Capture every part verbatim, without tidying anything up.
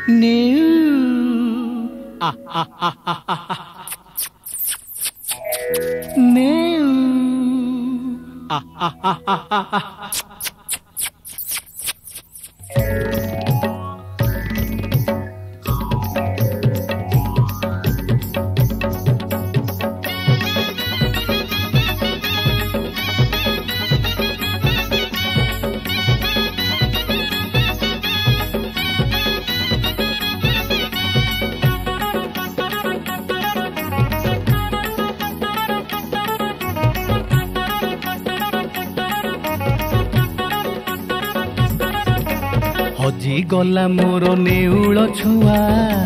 नेउ आ आ आ आ आ नेउ आ आ आ आ आ हजिगला मोर नेउल छुआ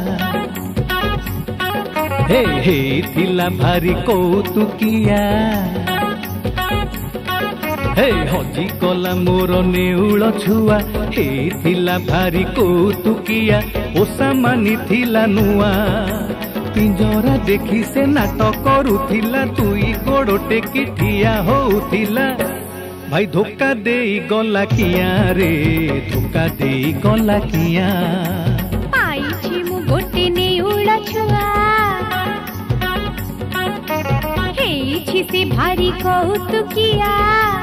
हे हे थिला भारी कौतुकिया हे हजिगला मोर नेउल छुआ हे थिला भारी कौतुकिया ओसा मानी थिला नुआ पिंजरा देखी से नाटक करुथिला तुई गोड़ टेकी ठिया होउथिला भाई धोखा दे गला किया रे धोखा दे गला किया पाइछि मु गोटे नेउल छुआ हेछि से भारी कौतुकिया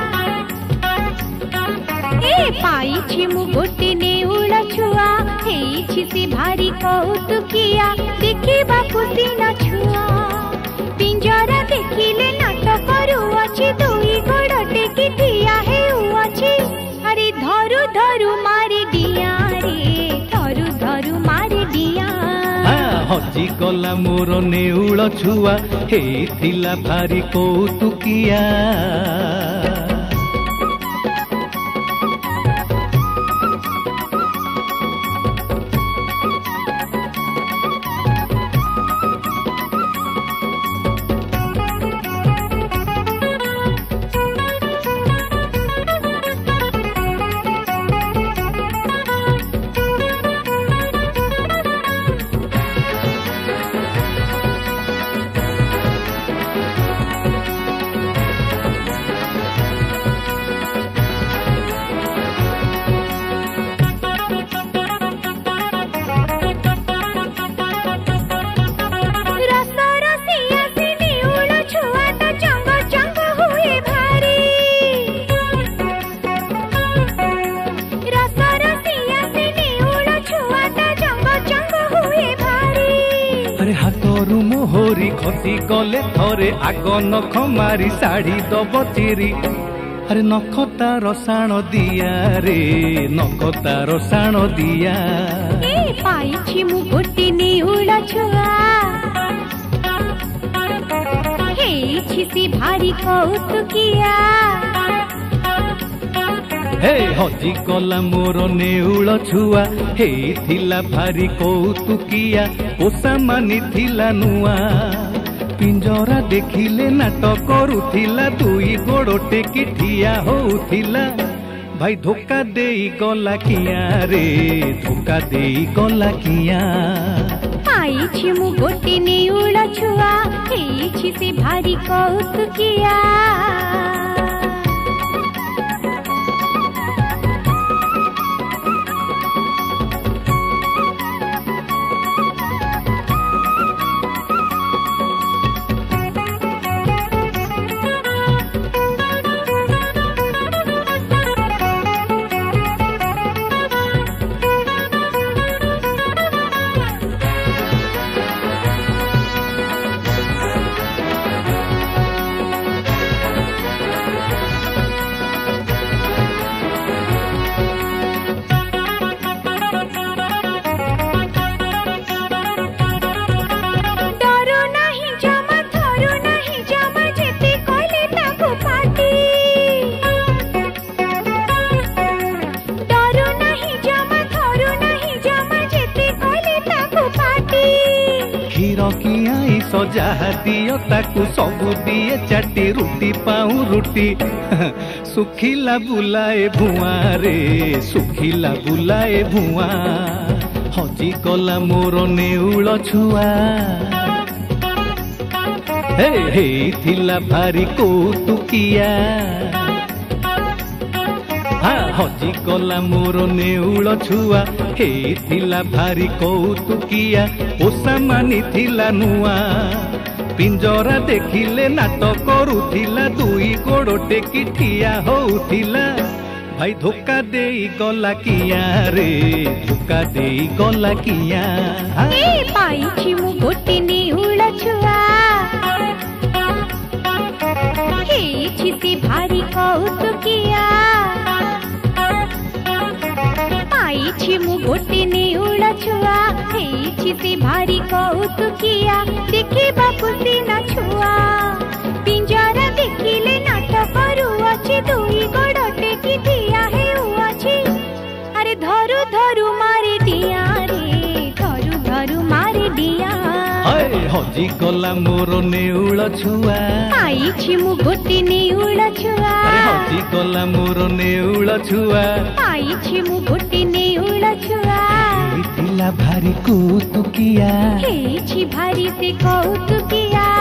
ए पाइछि मु गोटे नेउल छुआ हेछि से भारी कौतुकिया देखिबा खुशी न छुआ पिंजरा देखिले नाटक करुअछि दुई गोड़ टेकी ठिया हेउअछि अरे धरु धरु मारी डिया रे धरु धरु मारी डिया हजिगला मोर नेउल छुआ हेथिला भारी कौतुकिया मोहरी खसी गले थरे आग नख मारी साड़ी दब चिरी अरे नख तार साण दिया रे नख तार साण दिया ए पाइछि मु गोटे नेउल छुआ हेछि से भारी कौतुकिया हे हजिगला मोर नेउल छुआ हेथिला भारी कौतुकिया ओसा मानी थिला नुआ पिंजरा देखिले नाटक करुथिला दुई गोड़ टेकी ठिया होउथिला भाई धोखा दे गला किया रे धोखा दे गला किया पाइछि मु गोटे नेउल छुआ हेछि से भारी कौतुकिया सजा दियो ताकू सबू दिए चाटी रुटी पाऊ रुटी सुखिला बुलाए भुआ रे सुखिला बुलाए भुआ हजिगला मोर नेउल छुआ हे हे थिला भारी कौतुकिया हजी गला मोर नेउल छुआ हेथिला भारी कौतुकिया ओसा मानी थिला नुआ पिंजरा देखिले नाट करुथिला दुई गोड़ टेकी ठिया होउथिला भाई धोखा देई गला किया रे धोखा देई गला किया ए पाइछि मु गोटे नेउल छुआ हेछि से भारी कौतुकिया पाइछि मु गोटे नेउल छुआ हेछि से भारी कौतुकिया देखिबा खुशी ना छुआ पिंजरा देखिले नाट करुअछि दुई गोड़ टेकी ठिया हेउअछि अरे धरु धरु मारे डिया रे धरु धरु मारे डिया हजी गला मोर नेउल छुआ पाइछि मु गोटे नेउल छुआ हजी गला मोर नेउल छुआ पाइछि मु गोटे नेउल छुआ हेथिला भारी कौतुकिया हेछि भारी से कौतुकिया